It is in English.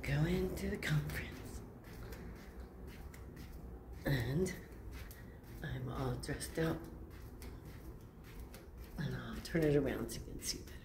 go into the conference. And I'm all dressed up. And I'll turn it around so you can see better.